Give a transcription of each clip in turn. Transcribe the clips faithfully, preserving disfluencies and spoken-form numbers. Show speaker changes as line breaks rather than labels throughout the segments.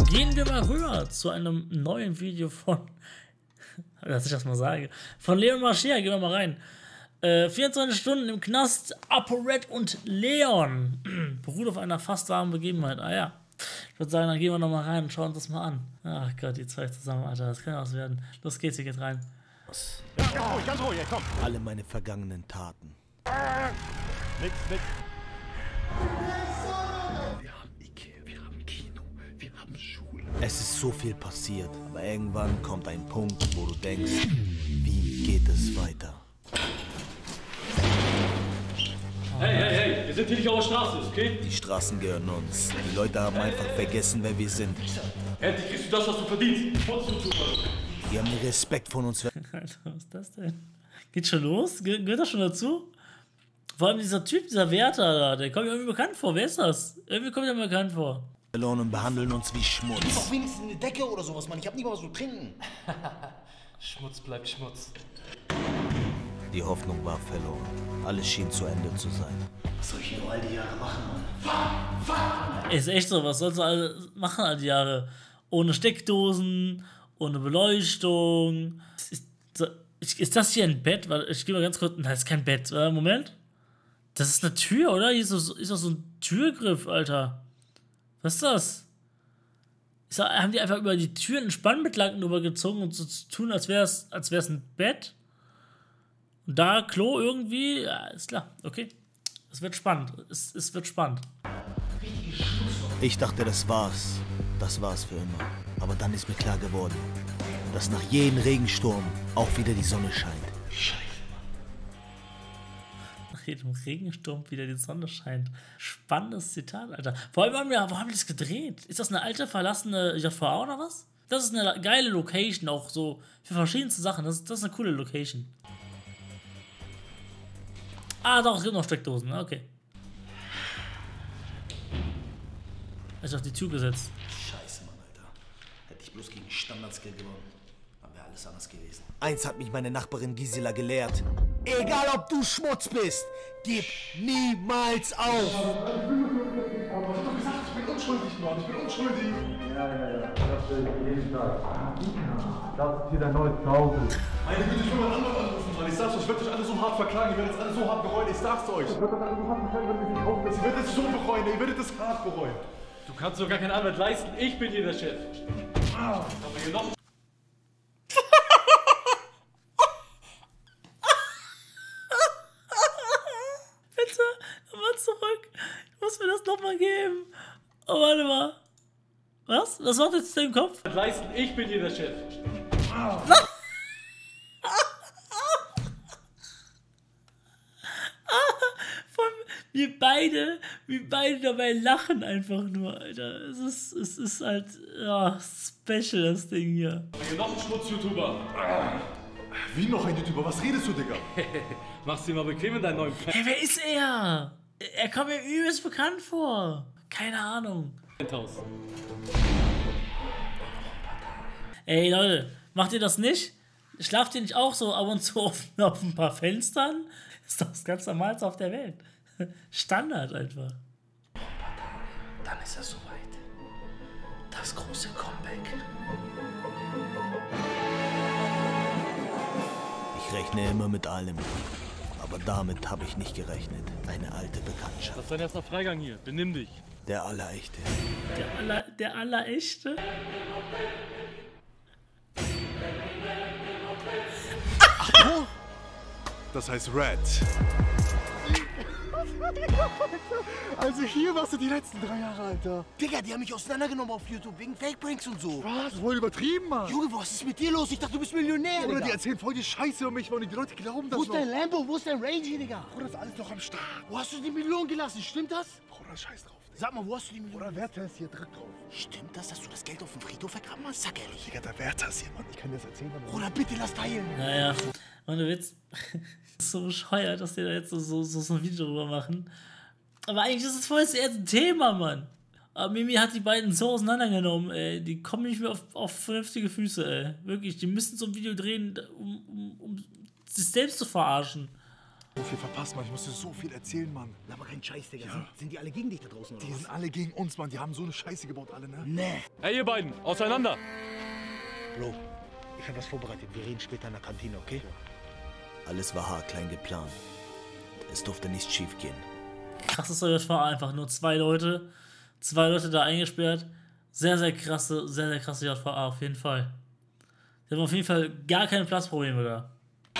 Gehen wir mal rüber zu einem neuen Video von, dass ich das mal sage, von Leon Mascher. Gehen wir mal rein. Äh, vierundzwanzig Stunden im Knast, ApoRed und Leon. Beruht auf einer fast warmen Begebenheit. Ah ja. Ich würde sagen, dann gehen wir noch mal rein und schauen uns das mal an. Ach Gott, die zwei zusammen, Alter. Das kann ja was werden. Los geht's, hier geht rein.
Ja, ganz ruhig, ganz ruhig, komm. Alle meine vergangenen Taten.
Nix, nix.
Wir haben Ikea, wir haben Kino, wir haben Schule.
Es ist so viel passiert, aber irgendwann kommt ein Punkt, wo du denkst, wie geht es weiter?
Hey, hey, hey, wir sind hier nicht auf der Straße, okay?
Die Straßen gehören uns. Die Leute haben einfach vergessen, wer wir sind.
Endlich kriegst du das, was du verdienst.
Die haben den Respekt von uns.
Alter, was ist das denn? Geht schon los? Ge gehört das schon dazu? Vor allem dieser Typ, dieser Wärter da, der kommt mir irgendwie bekannt vor. Wer ist das? Irgendwie kommt er mir bekannt vor.
Und behandeln uns wie Schmutz.
Doch wenigstens eine Decke oder sowas, Mann. Ich hab nicht mal was zu trinken.
Schmutz bleibt Schmutz.
Die Hoffnung war verloren. Alles schien zu Ende zu sein.
Was soll ich hier nur all die Jahre machen, Mann? Fahr, fahr!
Ist echt so, was sollst du alle machen all die Jahre? Ohne Steckdosen, ohne Beleuchtung. Ist, ist, ist das hier ein Bett? Ich gehe mal ganz kurz. Nein, das ist kein Bett. Moment. Das ist eine Tür, oder? Hier ist doch so, ist doch so ein Türgriff, Alter. Was ist das? Ist da, haben die einfach über die Tür einen Spannbettlaken drüber gezogen und so zu tun, als wäre es als wär's ein Bett? Und da Klo irgendwie? Ja, ist klar. Okay. Es wird spannend. Es, es wird spannend.
Ich dachte, das war's. Das war's für immer. Aber dann ist mir klar geworden, dass nach jedem Regensturm auch wieder die Sonne scheint.
Scheiße, Mann.
Nach jedem Regensturm wieder die Sonne scheint. Spannendes Zitat, Alter. Vor allem, haben wir, wo haben wir das gedreht? Ist das eine alte, verlassene J V A oder was? Das ist eine geile Location, auch so für verschiedenste Sachen. Das, das ist eine coole Location. Ah, doch, es gibt noch Steckdosen. Okay. Ich auf die Tür gesetzt.
Scheiße, Mann, Alter. Hätte ich bloß gegen Standardskill gewonnen, dann wäre alles anders gewesen.
Eins hat mich meine Nachbarin Gisela gelehrt. Egal ob du Schmutz bist, gib niemals auf.
Ich hab doch gesagt, ich bin unschuldig, Mann. Ich bin unschuldig. Ja, ja, ja. Das will ich jeden Tag. Das ist hier dein neues Zuhause. Meine Güte, ich will meinen Anwalt anrufen, Mann. Ich sag's euch, ich werde euch alle so hart verklagen. Ihr werdet es alle so hart bereuen. Ich sag's euch. Ich werde das alle so hart verklagen, wenn ihr nicht kaufen. Ihr werdet es so bereuen. Ihr werdet es hart bereuen.
Du kannst doch gar keinen Anwalt leisten. Ich bin hier der Chef.
Ah.
Aber hier noch.
Bitte, nochmal zurück. Du musst mir das nochmal geben. Oh, warte mal. Was? Was macht jetzt im Kopf?
Leisten. Ich bin hier der Chef.
Ah.
Wir beide, wir beide dabei lachen einfach nur, Alter. Es ist, es ist halt, ja, special, das Ding hier.
Aber hier noch ein Schmutz-YouTuber.
Wie noch ein YouTuber? Was redest du, Digga?
Mach's dir mal bequem in deinem neuen
Hey, wer ist er? Er kommt mir übelst bekannt vor. Keine Ahnung.
Penthouse.
Ey, Leute, macht ihr das nicht? Schlaft ihr nicht auch so ab und zu auf, auf ein paar Fenstern? Ist doch das ganz Normalste auf der Welt. Standard einfach.
Dann ist es soweit. Das große Comeback.
Ich rechne immer mit allem. Aber damit habe ich nicht gerechnet. Eine alte Bekanntschaft.
Das ist dein erster Freigang hier. Benimm dich.
Der Allerechte.
Der aller, der allerechte.
Das heißt Red. Also hier warst du die letzten drei Jahre, Alter.
Digga, die haben mich auseinandergenommen auf YouTube wegen Fake-Pranks und so.
Was? Voll übertrieben, Mann.
Junge, was ist mit dir los? Ich dachte, du bist Millionär,
Oder
Digga.
die erzählen voll die Scheiße über mich, und die Leute glauben das
Wo ist
noch.
dein Lambo? Wo ist dein Range, Digga?
Bruder, das ist alles noch am Start.
Wo hast du die Million gelassen? Stimmt das?
Bruder, scheiß drauf.
Sag mal, wo hast du die Million?
Bruder, Wärter ist hier, drück drauf.
Stimmt das, dass du das Geld auf dem Friedhof vergraben hast? Sag ehrlich.
Digga, der Wärter ist hier, Mann. Ich kann dir das erzählen, aber...
Bruder, bitte lass teilen.
Naja, ohne Witz. Ist so bescheuert, dass die da jetzt so, so, so, so ein Video drüber machen. Aber eigentlich ist es voll das erste Thema, Mann. Aber Mimi hat die beiden so auseinandergenommen, ey. Die kommen nicht mehr auf, auf vernünftige Füße, ey. Wirklich, die müssen so ein Video drehen, um, um, um sich selbst zu verarschen.
So viel verpasst, Mann. Ich musste so viel erzählen, Mann.
Aber kein Scheiß, Digga.
Ja.
Sind, sind die alle gegen dich da draußen, oder
Die
was?
sind alle gegen uns, Mann. Die haben so eine Scheiße gebaut, alle, ne?
Nee.
Hey, ihr beiden, auseinander!
Bro, ich hab was vorbereitet. Wir reden später in der Kantine, okay? Alles war haarklein geplant. Es durfte nicht schief gehen.
Krasses J V A einfach. Nur zwei Leute. Zwei Leute da eingesperrt. Sehr, sehr krasse, sehr, sehr krasse J V A, auf jeden Fall. Die haben auf jeden Fall gar keine Platzprobleme da.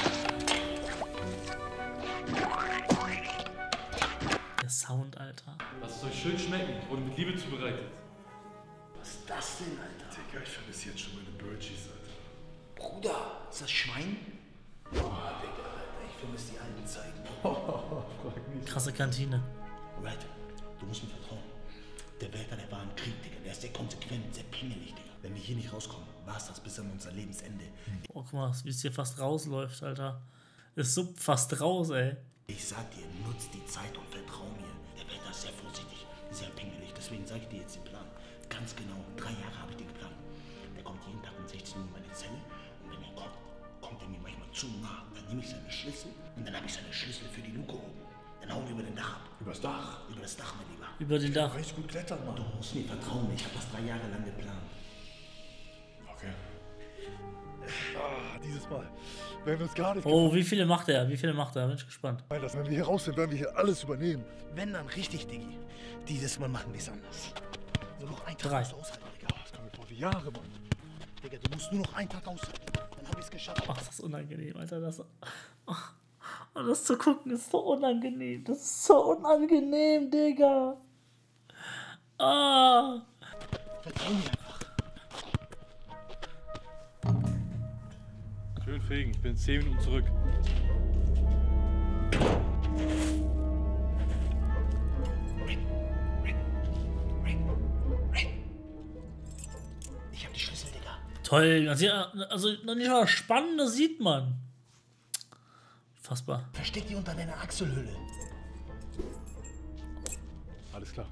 Der Sound, Alter.
Lasst es euch schön schmecken und mit Liebe zubereitet.
Was ist das denn, Alter?
Digga, ich vermisse jetzt schon meine Birchies, Alter.
Bruder, ist das Schwein? Oh, Digga, Alter, ich vermisse die alten Zeiten.
Frag nicht.
Krasse Kantine.
Red, du musst mir vertrauen. Der Wärter, der war im Krieg, Digga. Der ist sehr konsequent, sehr pingelig, Digga. Wenn wir hier nicht rauskommen, war es das bis an unser Lebensende.
Oh, guck mal, wie es hier fast rausläuft, Alter. Es suppt fast raus, ey.
Ich sag dir, nutz die Zeit und vertrau mir. Der Wärter ist sehr vorsichtig, sehr pingelig. Deswegen sag ich dir jetzt den Plan. Ganz genau, drei Jahre habe ich den geplant. Der kommt jeden Tag um sechzehn Uhr in meine Zelle. Und wenn er kommt, kommt er mir manchmal zu nah. Dann nehme ich seine Schlüssel und dann habe ich seine Schlüssel für die Luke oben. Dann hauen wir über den Dach ab.
Übers Dach.
Über das Dach, mein Lieber.
Über den Dach.
Richtig gut klettern, Mann.
Du musst mir vertrauen, ich habe das drei Jahre lang geplant.
Okay. Ah, dieses Mal. Wenn wir uns gar nicht
Oh, wie viele macht er? Wie viele macht er? Bin ich gespannt.
gefallen lassen, wenn wir hier raus sind, werden wir hier alles übernehmen.
Wenn dann richtig, Diggi. Dieses Mal machen wir es anders. Nur noch einen Tag
Drei.
musst du aushalten, Digga.
Das kommt mir vor wie Jahre, Mann.
Digga, du musst nur noch einen Tag aushalten. Dann hab ich's geschafft.
Ach, das ist unangenehm, Alter. Das, ach, das zu gucken ist so unangenehm. Das ist so unangenehm, Digga. Ah.
Vertrau mir einfach.
Schön fegen, ich bin in zehn Minuten zurück.
Ich hab die Schlüssel, Digga.
Toll. Man sieht, also noch nicht mal das Spannende sieht man. Fassbar.
Versteck die unter deiner Achselhöhle.
Alles klar.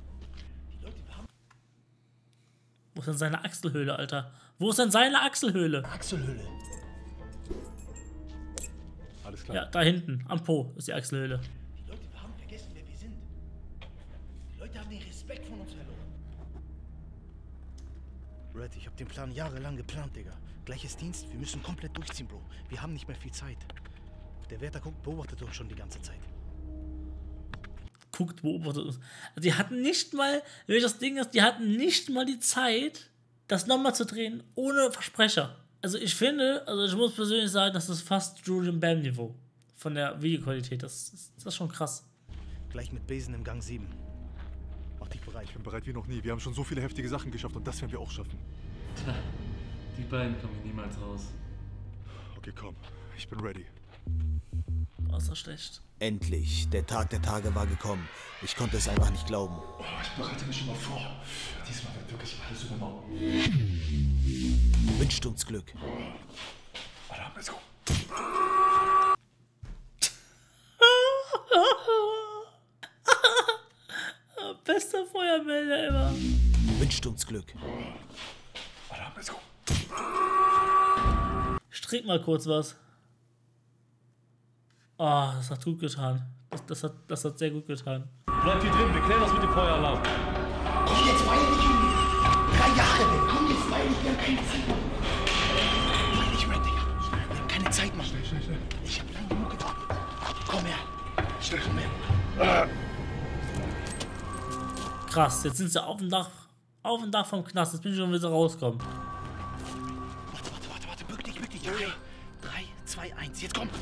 Wo ist denn seine Achselhöhle, Alter? Wo ist denn seine Achselhöhle?
Achselhöhle.
Alles klar.
Ja, da hinten. Am Po ist die Achselhöhle.
Die Leute haben vergessen, wer wir sind. Die Leute haben den Respekt von uns verloren. Red, ich hab den Plan jahrelang geplant, Digga. Gleiches Dienst, wir müssen komplett durchziehen, Bro. Wir haben nicht mehr viel Zeit. Der Wärter guckt, beobachtet uns schon die ganze Zeit.
Guckt, beobachtet uns. Also die hatten nicht mal, wenn das Ding ist, die hatten nicht mal die Zeit, das nochmal zu drehen, ohne Versprecher. Also ich finde, also ich muss persönlich sagen, das ist fast Julian Bam Niveau von der Videoqualität. Das ist, das ist schon krass.
Gleich mit Besen im Gang sieben. Mach dich bereit.
Ich bin bereit wie noch nie. Wir haben schon so viele heftige Sachen geschafft und das werden wir auch schaffen.
Tja, die beiden kommen hier niemals raus.
Okay, komm. Ich bin ready.
Oh, ist das schlecht.
Endlich, der Tag der Tage war gekommen. Ich konnte es einfach nicht glauben.
Oh, ich bereite mich schon mal vor. Diesmal wird wirklich alles übernommen.
Wünscht uns Glück.
Alarm, let's go.
Bester Feuermelder immer.
Wünscht uns Glück.
Alarm, let's go.
Ich trink mal kurz was. Oh, das hat gut getan. Das, das, hat, das hat sehr gut getan.
Bleibt hier drin, wir klären das mit dem Feueralarm.
Komm jetzt, weine nicht um mich. Drei Jahre, denn komm jetzt, weine nicht, wir haben keine Zeit. Weine nicht, Red, Digga. Wir haben keine Zeit, Mann.
Schnell, schnell, schnell.
Ich hab lange genug gewartet. Komm her.
Schnell.
Komm her.
Ah.
Krass, jetzt sind sie auf dem Dach, auf dem Dach vom Knast. Jetzt bin ich schon wieder rauskommen.
Warte, warte, warte, warte. Bück dich, bück dich. Drei, drei, zwei, eins. Jetzt komm.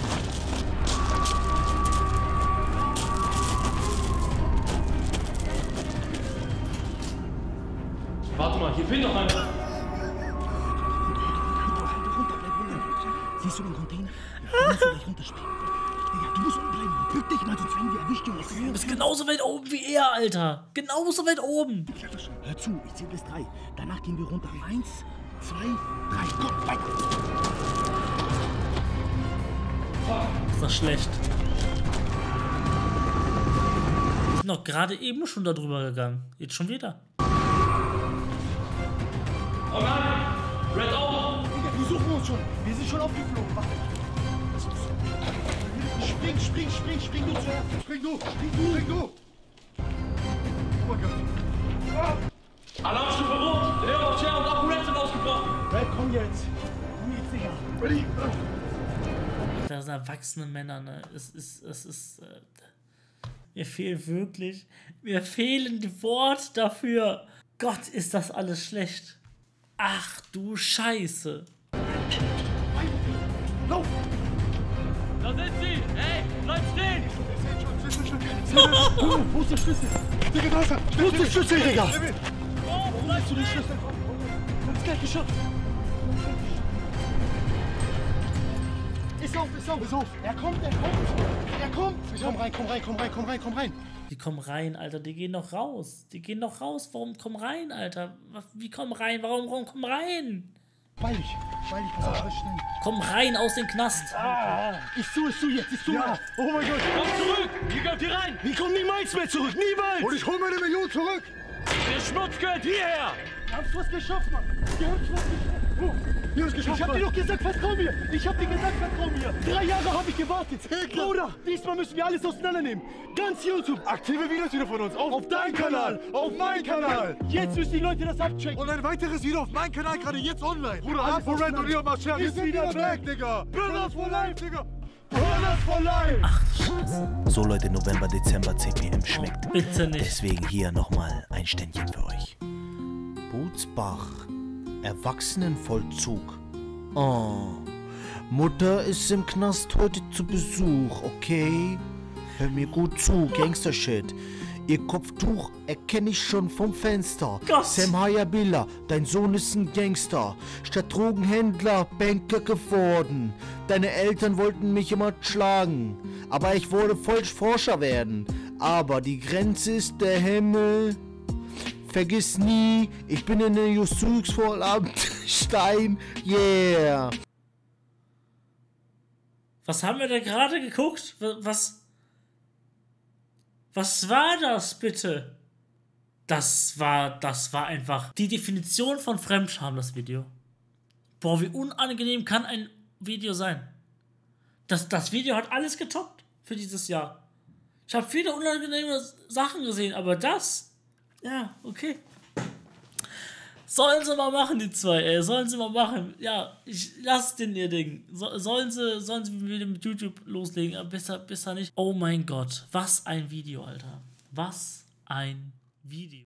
Warte mal, hier fehlt noch einer.
Runter, runter, bleib runter. Siehst du den Container? Du musst gleich runterspringen. Digga, du musst unten bleiben. Bück dich mal, sonst werden wir erwischt, Junge.
Du bist genauso weit oben wie er, Alter. Genauso weit oben.
Hör zu, ich zähle bis drei. Danach gehen wir runter. Eins, zwei, drei. Komm, weiter.
Ist das schlecht. Wir sind doch gerade eben schon da drüber gegangen. Jetzt schon wieder.
Oh nein! Red auch!
Digga, die suchen uns schon. Wir sind schon aufgeflogen. Warte.
Spring, spring, spring, spring du zuerst. Spring du, spring du, spring du. Oh mein Gott. Ah.
Alarmstufe Rot! Leonard und Ambulance sind ausgebrochen!
Hey, komm jetzt. Komm jetzt, Digga. Ready?
Das sind erwachsene Männer, ne? Es ist, es ist, äh, mir fehlen wirklich, mir fehlen die Worte dafür. Gott, ist das alles schlecht. Ach du Scheiße.
Lauf!
Da sind sie! Ey, bleib stehen!
Schlüssel, Schlüssel, Schlüssel. Wo ist der Schlüssel? Digga, da ist er. Wo ist der Schlüssel, Digga? Warum hast du den Schlüssel? Wir haben es gleich geschafft. Ist auf, ist auf, ist auf. Er kommt, er kommt. Er kommt. Komm rein, komm rein, komm rein, komm rein, komm rein.
Die kommen rein, Alter, die gehen noch raus. Die gehen noch raus. Warum kommen rein, Alter? Wie kommen rein? Warum, warum kommen rein?
Weil ich, weil ich, pass auf, alles schnell.
Komm rein aus dem Knast.
Ah, ich zu, ich zu jetzt, ich zu. Ja. Oh mein Gott.
Komm zurück! Hier kommt ihr rein!
Wir kommen niemals mehr zurück, niemals. Und ich hol meine Million zurück.
Der Schmutz gehört hierher!
Wir haben's was geschafft, Mann. Wir haben's was geschafft. Oh, wir haben's geschafft, ich hab dir doch gesagt, vertrau mir. Ich hab dir gesagt, vertrau mir. Drei Jahre habe ich gewartet. Bruder, diesmal müssen wir alles auseinandernehmen. Ganz YouTube. Aktive Videos wieder von uns. Auf, auf deinen Kanal. Auf meinen Kanal. Jetzt müssen die Leute das abchecken. Und ein weiteres Video auf meinem Kanal, gerade jetzt online. Bruder, Art for Red und Leon Marcher. Wir sind wieder back, Digga. Brothers for life, Digga. Brothers for life.
Ach du Scheiße.
So Leute, November, Dezember, C P M schmeckt.
Bitte nicht.
Deswegen hier nochmal ein Ständchen für euch. Butzbach, Erwachsenenvollzug. Oh, Mutter ist im Knast heute zu Besuch, okay? Hör mir gut zu, Gangster-Shit. Ihr Kopftuch erkenne ich schon vom Fenster.
Gott.
Sam Hayabila, dein Sohn ist ein Gangster. Statt Drogenhändler, Banker geworden. Deine Eltern wollten mich immer schlagen. Aber ich wollte Forscher werden. Aber die Grenze ist der Himmel. Vergiss nie, ich bin in der Justizvollamt Stein, yeah.
Was haben wir da gerade geguckt? Was? Was war das bitte? Das war, das war einfach die Definition von Fremdscham, das Video. Boah, wie unangenehm kann ein Video sein? Das, das Video hat alles getoppt für dieses Jahr. Ich habe viele unangenehme Sachen gesehen, aber das... Ja, okay. Sollen sie mal machen, die zwei, ey. Sollen sie mal machen. Ja, ich lass den ihr Ding. So, sollen sie, sollen sie wieder mit YouTube loslegen, aber besser, besser nicht. Oh mein Gott, was ein Video, Alter. Was ein Video.